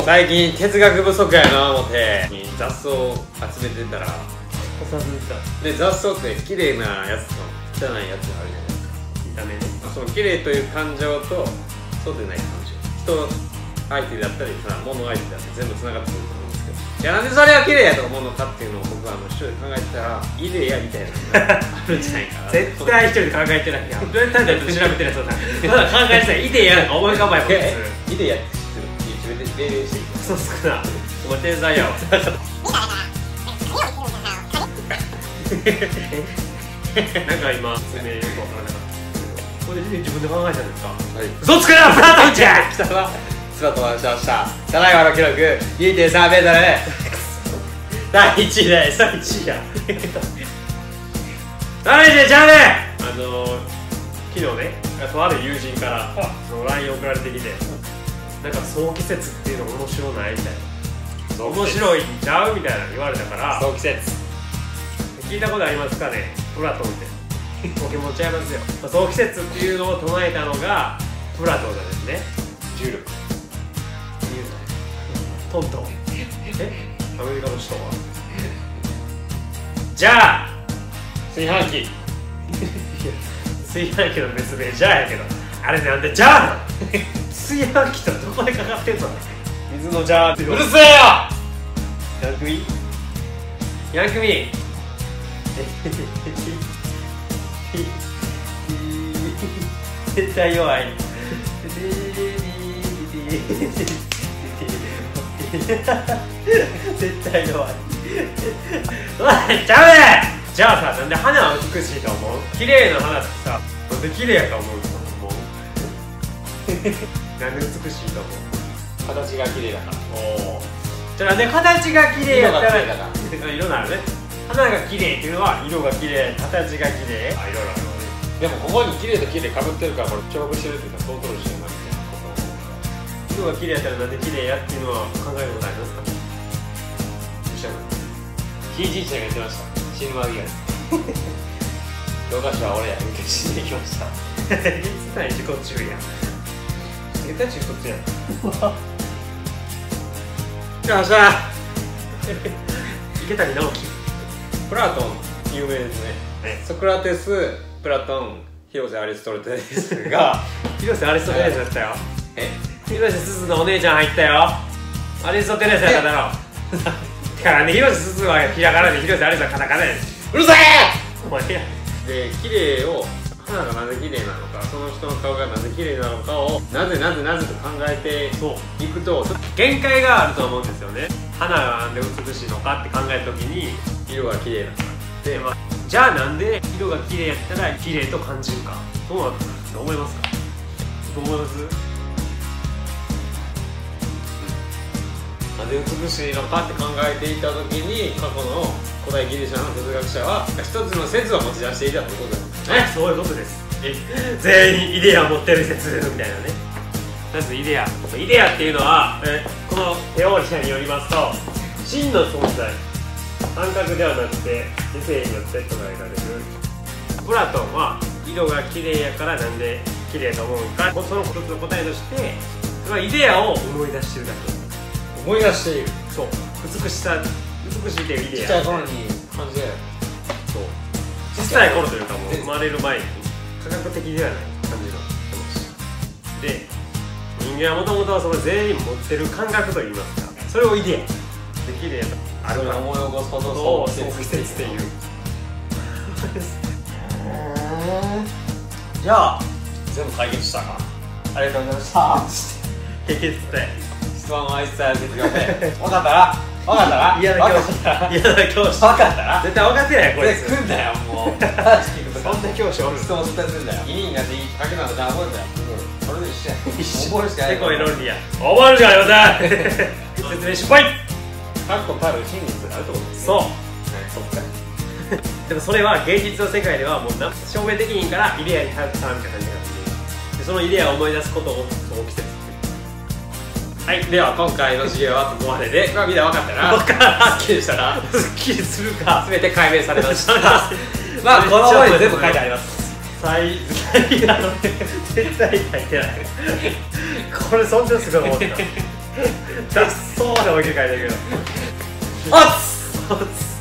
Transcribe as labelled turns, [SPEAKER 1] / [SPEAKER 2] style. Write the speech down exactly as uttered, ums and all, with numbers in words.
[SPEAKER 1] 最近哲学不足やな思って雑草を集めてたらで雑草って綺麗なやつと汚いやつがあるじゃないですか。見た目ね。その綺麗という感情とそうでない感情、人相手だったりさ物相手だったり全部つながってくると思うんですけど、いやなんでそれは綺麗やと思うのかっていうのを僕はあの一人で考えてたらいでやみたいなのがあるんじゃないかな。絶対一人で考えてないやん。どうやったんだよ調べてない。そうだまだ考えてない。いでやなんか思い浮かばないもん。いでやって自分で命令してそうっすかな。お前天才やわ。なんか今説明よくわからなかった。これで自分で考えたんですか。はい。嘘つくなプラトンじゃん。北はスラトンしました。ただいまの記録 にてんさんメートル。だいいちいです。だいいちいや。だいいちいちゃうね。あの昨日ね、とある友人からその ライン 送られてきて、なんか早期説っていうの面白ないみたいな。面白いんちゃうみたいな言われたから。早期説。聞いたことありますかね、プラトンって。ポケモンちゃいますよ。早期説っていうのを唱えたのがプラトンなんですね。重力トントン。えアメリカの首都はじゃあ炊飯器。炊飯器の別名じゃあやけど、あれなんでじゃあ炊飯器とどこでかかってんの。水のジャーって。うるせえよヤンクミヤンクミ絶対弱い。絶対弱い。おいちゃうね。じゃあさ、なんで花は美しいと思う。綺麗な花ってさ、なんで綺麗やと思うと思う。なんで美しいと思う。形が綺麗だから。おお。じゃあなんで形が綺麗やったら色なるね。花が綺麗っていうのは色が綺麗、形が綺麗。あ、色があるね。でもここに綺麗と綺麗かぶってるからこれ重複してるっていうか相当してるなみたいなことを。色が綺麗やったらなんで綺麗やっていうのは考えることありますか。ひいじいちゃんが言ってました。死ぬ間際です。教科書は俺や見て死んできました。いつない自己中やん。絶対中卒やん。よっしゃ池谷直樹。プラトン有名ですね。ソクラテス、プラトン、広瀬アリストテレスが広瀬アリストテレスだったよ。え広瀬すずのお姉ちゃん入ったよ。アリストテレスやっただろ。だからね、広瀬すずはひらがなで広瀬アリスはカタカナです。うるせえお前やで、綺麗を花がなぜ綺麗なのか、その人の顔がなぜ綺麗なのかをなぜなぜなぜと考えていくと限界があると思うんですよね。花がなんで美しいのかって考えた時に色が綺麗だからで、まあ、じゃあなんで色が綺麗やったら綺麗と感じるか。どうなんですか。思いますか。どう思います。なんで美しいのかって考えていた時に過去の古代ギリシャの哲学者は一つの説を持ち出していたということですね。そういうことです。全員イデアを持ってる説みたいなね。まずイデアイデアっていうのはえこのテオリアによりますと真の存在、感覚ではなくて理性によって捉えられる。プラトンは色が綺麗やからなんで綺麗と思うか、その一つの答えとしてそれはイデアを思い出してるだけ。思い出している。そう美しさ、美しいっていうイデア。ちっちゃい頃に感じで、そう小さい頃というかもう生まれる前に科学的ではない感じの気持ちで、人間はもともとその全員持ってる感覚といいますか、それをイデアで綺麗とあるから思い起こすことを早期説っていう。じゃあ全部解決したか。ありがとうございました。解決って質問は一切出てください。分かったら分かったら嫌な教師嫌な教師分かったら絶対分かってないこいつ来んだよもう。そんな教師おる。質問絶対するんだよ。意味がでいいかけなんだじゃあ覚えるんだよ。それで一緒や覚えるしかない。結構論理や覚えるしかありません。説明失敗。確固たる真実があるってことです。そう、そっか。でもそれは現実の世界ではもう証明できひんからイデアに頼ったみたいな感じがする。そのイデアを思い出すことを早期説。はい、では今回の授業はここまでで、これみんな分かったな。分からん。すっきりしたな。すっきりするか。全て解明されました。まあこの本に全部書いてあります。最最あの絶対書いてない。これそんなすごい思った。 脱走まで追いかけてるけど。おっつおっつ